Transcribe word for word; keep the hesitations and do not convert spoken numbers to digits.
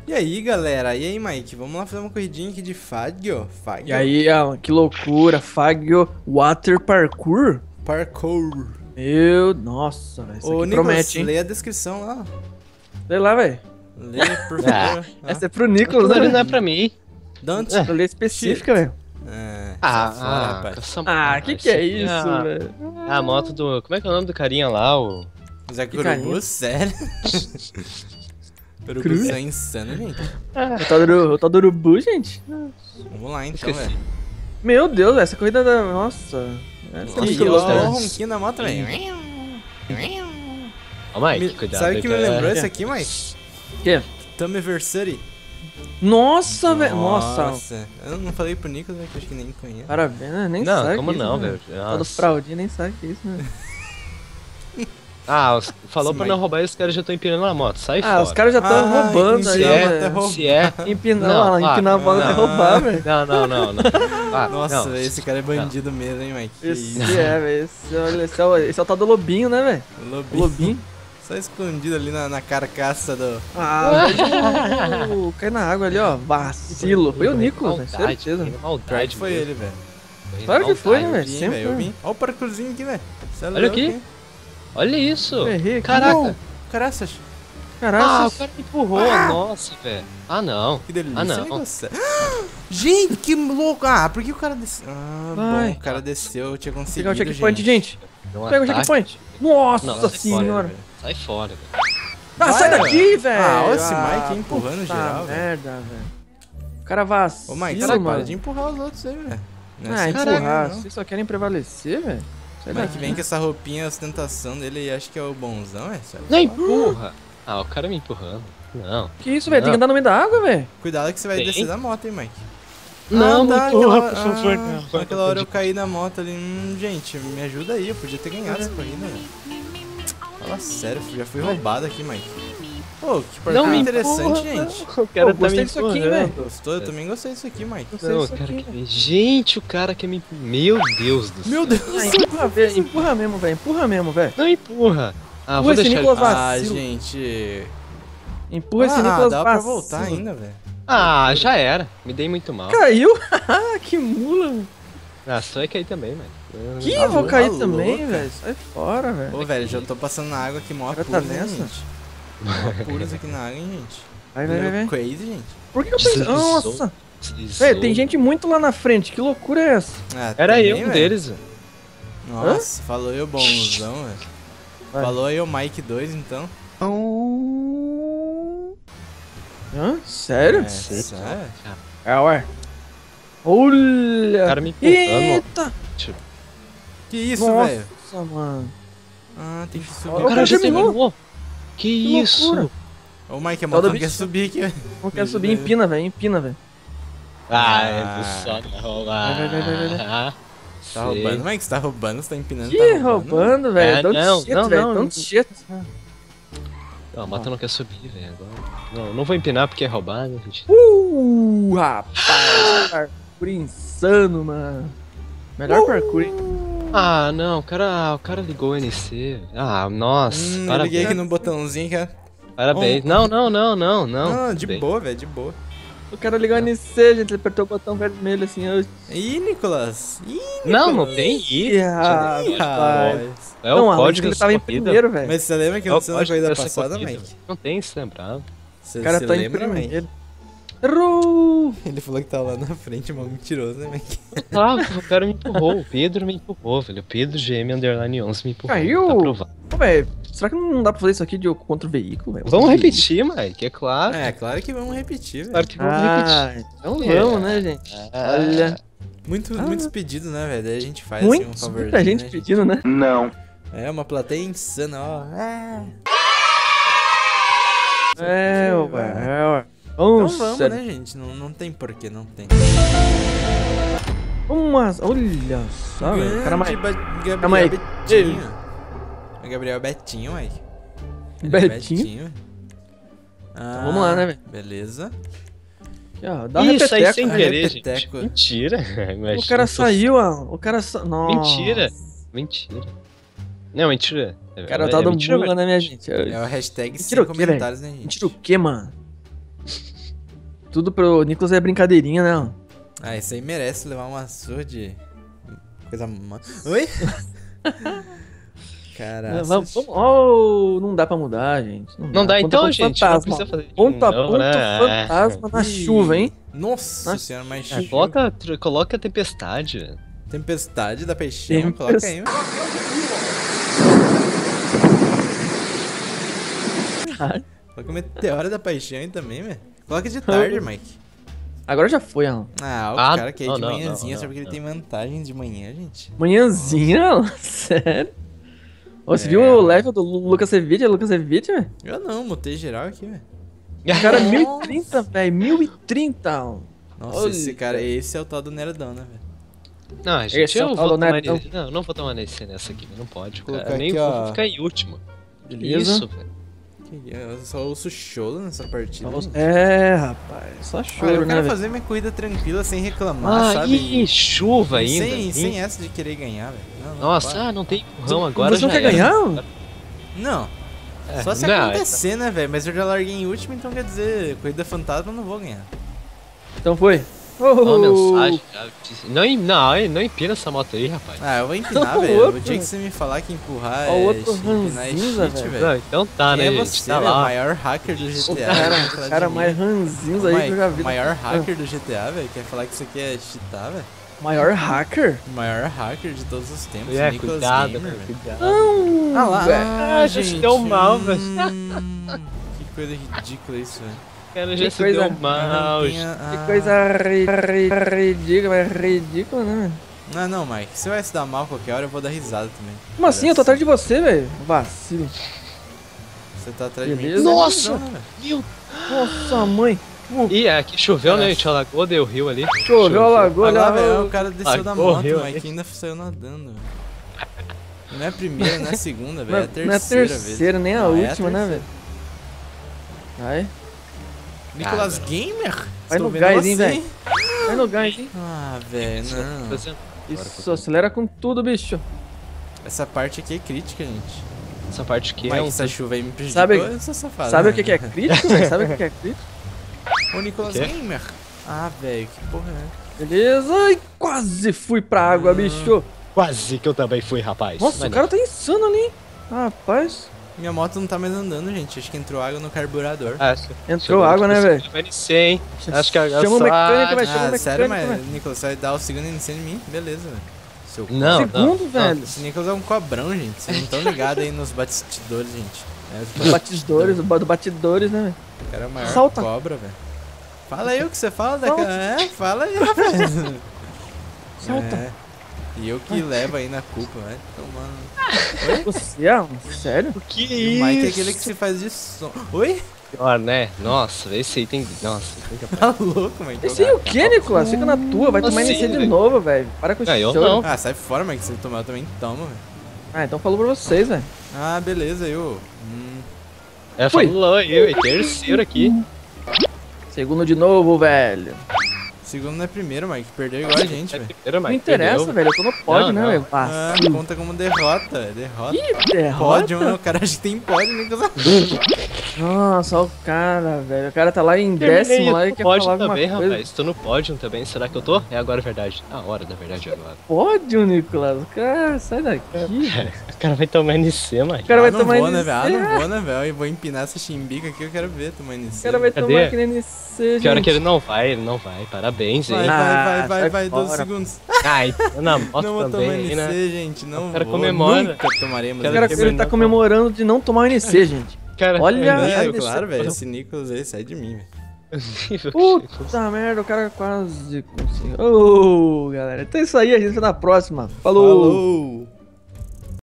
E aí, galera? E aí, Mike? Vamos lá fazer uma corridinha aqui de Fagio? Fagio? E aí, Alan, que loucura. Fagio Water Parkour? Parkour. Meu, nossa, velho. Isso Ô, aqui Nicolas, promete, hein? lê a descrição lá. Lê lá, velho. Lê, por favor. Ah. Essa é pro Nicolas, Aquilo ali né? não é pra mim. Dante. Pra ler específica, velho. É, Ah, sai fora, ah, rapaz. essa- Ah, que que é isso, ah, velho? A moto do... Como é que é o nome do carinha lá? O... Zé Que Curubu, carinha. sério? Curubu Cru? é insano, gente. O tal do, o tal do urubu, gente? Vamos lá, então, Esqueci. velho. Meu Deus, essa corrida da... Nossa. Essa é Que muito ó, louca. ó o ronquinho da moto, velho. Ó, Mike, Me- cuidado. Sabe o aí que me pra- lembrou isso aqui, Mike? Que? Tamiversary. Nossa, velho. Nossa. Nossa. Eu não falei pro Nicolas, né, que eu acho que nem conheço. Parabéns, né? Nem Não, sabe como que isso, não, né? velho? Tal do Nossa. fraldinha nem sabe que é isso, né? Ah, os- falou Esse pra Mike. não roubar e os caras já estão empinando a moto. Sai Ah, fora. os caras já estão Ah, roubando entendi. aí, é, até velho. roubando. Se é... Empinar, Não, lá, ah, empinar a bola não. é roubar, velho. Não, não, não, não. Ah, Nossa, não. esse cara é bandido mesmo, hein, Mike? Que Esse isso. é, velho. Esse, olha, esse, é o, esse é o tal do lobinho, né, velho? O Lobinho. lobinho. Só escondido ali na, na carcaça do... Ah, velho. Cai na água ali, ó. Vacilo. Foi o Nicolas, velho. Maldade, Certeza. que Pior maldade que foi mesmo. ele, velho. Claro que foi, né, Eu velho? vi, hein, Sempre. velho, eu vi. Olha o parkourzinho aqui, velho. Cê é Olha louco, aqui. hein? Olha isso. Errei aqui. Caraca. Não, Caraças. Ah, o Caraca. cara me empurrou. Nossa, velho. Ah, não. Que delícia, Ah, não. Nicolas. Gente, que louco. Ah, por que o cara desceu? Ah, Vai. bom, o cara desceu, eu tinha Pegar conseguido, o checkpoint, gente. Deu um Pega o ataque. checkpoint. Nossa Não, sai fora, senhora. velho. Sai fora, velho. Ah, Vai, sai daqui, velho. Ah, olha esse Mike aí empurrando puta geral, velho. merda, velho. O cara vacila, Ô, Mike, mano. para de empurrar os outros aí, velho. Não é Ah, assim que empurrar. não. Vocês só querem prevalecer, velho? Sai O Mike daqui. vem com essa roupinha, a ostentação dele e acha que é o bonzão, é? Sai Não fora. empurra. Ah, o cara me empurrando. Não. Que isso, velho? Tem que Não. andar no meio da água, velho. Cuidado que você vai Tem? descer da moto, hein, Mike. Não, ah, não tá, empurra, aquela- por favor, ah, não. Naquela hora eu caí na moto ali. Hum, gente, me ajuda aí, eu podia ter ganhado essa corrida, velho. Fala sério, já fui roubado aqui, Mike. Pô, que Não parkour me interessante, empurra, gente. não. O cara Pô, tá gostei me disso aqui, empurrando. velho. Gostou? Eu também gostei disso aqui, Mike. Gostei Não, disso cara, aqui, que... Gente, o cara quer me... Meu Deus do céu. Meu Deus! Ah, empurra, velho. Empurra mesmo, velho. Empurra mesmo, velho. Não empurra. Ah, Empurra vou esse deixar ele... Nicolas Ah, vacilo. gente. Empurra esse ah, Nicolas dá pra vacilo. voltar ainda, velho. Ah, já era. Me dei muito mal. Caiu? Que mula, velho. Ah, só é cair também, mano. Eu- Que Tá eu vou louca, cair tá também, louca. velho. Sai fora, velho. Ô, velho, já tô passando na água aqui, mó O cara apuros, tá hein, nessa? gente. Mó apuros aqui na água, hein, gente. Vai, vai, vai, vai. Crazy, gente. Por que eu pensei... Deslizou. Nossa. Deslizou. Velho, tem gente muito lá na frente. Que loucura é essa? Ah, Era também, eu um velho. deles, velho. Nossa, falou eu bonzão, velho. Vai. Falou aí o Mike dois, então. Hã? Sério? É, Sei, sério? É, ué. Olha. O cara me empurrando. Eita. Tipo, Que isso, Nossa, velho? mano. Ah, tem que subir. Ó, o o cara cara já terminou. terminou. Que Que isso? loucura. Ô, Mike, a Tal da moto não quer bicha. subir aqui, velho. Não quero subir, empina, velho. Empina, velho. Ah, Ah. é do só não roubar. Vai, vai, vai, vai, vai. Ah, Tá sei. roubando, Mike? Você tá roubando, você tá empinando, Que tá roubando, velho. É, Don't não, shit, não, velho. não. Don't shit. Não, a moto não quer subir, velho. Agora... Não, não vou empinar porque é roubar, né, gente? Uh, rapaz. Parkour insano, mano. Melhor parkour, hein? Ah, não, o cara, o cara ligou o N C. Ah, nossa, Hum, eu parabéns. liguei aqui no botãozinho que é... Parabéns. Não, não, não, não, não. Não, de Tudo bem. boa, velho, de boa. O cara ligou o N C, gente. Ele apertou o botão vermelho assim. Eu... Ih, Nicolas. Ih, Não, não tem Ih, isso. rapaz. rapaz. É o não, a código luz que ele dessa tava em corrida. primeiro, velho. Mas você lembra que É o aconteceu na código corrida dessa passada, corrida. Mike? Não tem isso lembrado. Você O cara se tá em lembra, Mike? primeiro. Errou! Ele falou que tá lá na frente, mano, mentiroso, né, Mike? Ah, o cara me empurrou, o Pedro me empurrou, velho. O Pedro G M Underline onze me empurrou. Caiu? Tá provado. Pô, velho, será que não dá pra fazer isso aqui de contra o veículo, velho? Vamos repetir, Mike, é claro. É, claro que vamos repetir, velho. Claro que vamos Ah, repetir. então É. vamos, né, gente? Ah, Olha, Muito, Ah. Muitos pedidos, né, velho? Daí a gente faz muito, assim, um favorzinho, muita gente né, pedindo, né? É, uma plateia insana, ó. Ah. É, Sim, ué, vai. é, ué. Então Vamos, vamos, sério. né, gente? Não, não tem porquê, não tem. Vamos, olha só, velho. O cara mais... Grande Ba- Calma aí. Gabriel Betinho. O Gabriel Betinho, Mike. Ele é Betinho? Ah, vamos lá, né, velho? Beleza. Aqui, ó, dá um Isso aí repeteco. sem né? querer, gente. Repeteco. Mentira. O cara saiu, ó. O cara sa... Nossa. Mentira. Mentira. Não, mentira. O cara tá dando mentira, mula, né, minha gente? É o hashtag Mentira sem o quê, comentários, né, gente? Mentira o quê, mano? tudo pro Nicolas é brincadeirinha, né? Ah, esse aí merece levar uma surra de... Coisa... ma- Oi? Caraca. Vamos, vamos, oh, não dá pra mudar, gente. Não dá Ponta, então, ponta, gente. Não fantasma. precisa fazer. Ponto a não, ponto, né? fantasma na Ih, chuva, hein? Nossa Na- senhora, mas É, chuva. coloca, tr- coloca a tempestade. Tempestade da paixão, Tempest- coloca aí. Coloca o meteoro da paixão aí também, velho. Coloca de tarde, Mike. Agora já foi, ó. Ah, o Ah, cara que é não, de não, manhãzinha não, só porque ele não. tem vantagem de manhã, gente. Manhãzinha, sério? Ô, você É. viu o level do Lu- Lucas Evite? Lucas Evite, velho? Eu não, mutei geral aqui, velho. O cara, mil e trinta, velho. mil e trinta, ó. Nossa, Olha. esse cara, esse é o tal do Nerdão, né, velho? Não, gente, Esse é eu o vou tal do tomar Netão. nesse. Não, não vou tomar nesse nessa aqui, não pode, Vou cara. colocar Eu nem aqui, vou ó. ficar em último. Beleza. Isso, velho. Eu só ouço choro nessa partida. gente. É, rapaz. Só Ah, choro, eu né, quero velho? fazer minha corrida tranquila, sem reclamar, Ah, sabe? ih, chuva ainda. Sem, Ih. sem essa de querer ganhar, velho. Não, não, Nossa, para. ah, não tem empurrão agora. Você não já quer era. ganhar? Não. É, Só se não, acontecer, né, velho? Mas eu já larguei em último, então quer dizer, corrida fantasma eu não vou ganhar. Então foi. Ó, Oh, mensagem, cara. Não, em- não, não empina essa moto aí, rapaz. Ah, eu vou empinar, O velho. outro. O dia que você me falar que empurrar Ó, o é outro cheat, empinar é ranzinza, cheat, velho. Não, então tá, Quem né, é gente? você, Tá velho? O lá. maior hacker do G T A. O Vai cara, falar o cara de mais mim? ranzinhos aí que eu já vi. O maior hacker do G T A, velho. Quer falar que isso aqui é cheatar, velho? Maior hacker? O maior hacker de todos os tempos, É, Nicolas cuidado, Gamer, velho, velho. cuidado. Não, Ah lá, velho. Ah, já se deu mal, velho. Hum, que coisa ridícula isso, velho. O cara Que já se coisa- deu mal. Não gente. tenha- Que ah. coisa ri- ri- ridícula, é ridícula, né? Não, não, Mike. Se você vai se dar mal qualquer hora, eu vou dar risada também. Como assim? Eu tô atrás de você, velho. Vacilo. Você tá atrás de mim. Beleza. Você é Nossa! visão, né, velho? Meu. Nossa, mãe. Ih, é, aqui choveu, né, Caraca. gente? Alagou, deu rio ali. Choveu a lagoa, Olha lá, olha velho. lá. O cara desceu da Ah, moto, correu Mike ali. ainda saiu nadando, velho. Não é a primeira, não é a segunda, velho. Não É é a terceira, não é a terceira, vez. nem a Não, é última, né, terceira. velho? Vai. Nicolas Ah, Gamer? Vai Estou no vendo gás, hein, você. velho. Vai no gás, hein? Ah, velho, não. Fazendo- Isso, acelera com tudo, bicho. Essa parte aqui é crítica, gente. Essa parte aqui Mike, é um. essa chuva aí me prejudicou, Sabe- eu sou safado. Sabe né? o que que é crítico, velho? Sabe o que que é crítico? Ô, Nicolas O quê? Gamer. Ah, velho, que porra é? Beleza. Ai, quase fui pra água, Hum. bicho. Quase que eu também fui, rapaz. Nossa, Mas o cara tá insano ali, hein? Rapaz. Minha moto não tá mais andando, gente. Acho que entrou água no carburador. não. Ah, acho- Entrou chegou água, né, aqui, velho? Vai descer, hein? Acho que agora Chama o só- mecânico, vai, chama o Ah, mecânico, sério, mas velho. Nicolas, você vai dar o segundo incêndio em mim? Beleza, velho. Seu Não, não. Segundo, velho. Esse Nicolas é um cobrão, gente. Vocês não estão ligados aí nos batidores, gente. É, Dos batidores, do do batidores, né, velho? o cara é o maior Salta. cobra, velho. Fala aí o que você fala da Salta. É, fala aí, rapaz. Solta. É. E eu que levo aí na culpa, velho. Tomando. Você é? um- Sério? O que O Mike é aquele que se faz de som. Oi? Pior, né? Nossa, esse aí tem. Nossa, tem que Tá louco, Mike? Esse aí o que, Nicolas? Fica na tua, vai tomar Assim, N C de velho. novo, velho. Para com Ah, eu esse choro. não. Ah, sai fora, Mike. Se ele tomar, eu também tomo, velho. Ah, então falou pra vocês, velho. Ah, beleza, eu. Hum. É, Fui. falou aí, velho. Terceiro aqui. Segundo de novo, velho. Segundo não é primeiro, Mike. Perdeu igual a gente, É velho. primeiro, Não mas interessa, perdeu. velho. Eu tô no pódio, Não, né, não. velho? Ah, Vacilo. conta como derrota, velho. Derrota. Ih, derrota. Pódio, né? O cara acha que tem pódio, Nicolas. Nossa, olha o cara, velho. O cara tá lá em Terminei décimo lá e no quer pódio falar alguma também, coisa. rapaz. Tô no pódio também. Será que eu tô? É agora a verdade. A hora da verdade é agora. Pódio, Nicolas. Cara, sai daqui. velho. O cara vai tomar N C, mano. O cara vai ah, não tomar vou, né, N C. velho? Ah, não vou, né, velho? Eu vou empinar essa chimbica aqui, eu quero ver tomar N C. O cara vai Cadê? tomar que nem N C, Que hora gente. que ele não vai, ele não vai. Parabéns, Vai, hein? vai, Ah, vai, vai, sai vai, doze fora. segundos. Ai, na moto não vou tomar também, N C, né? gente, não O cara vou. comemora. Nunca tomaremos O O cara cara, N C. ele tá comemorando de não tomar o N C, gente. Cara, Olha- Não, Ai, é, desse- claro, velho, esse Nicolas aí sai de mim, velho. Puta merda, o cara quase conseguiu. Ô, galera. Então é isso aí, a gente vai na próxima. Falou. Falou!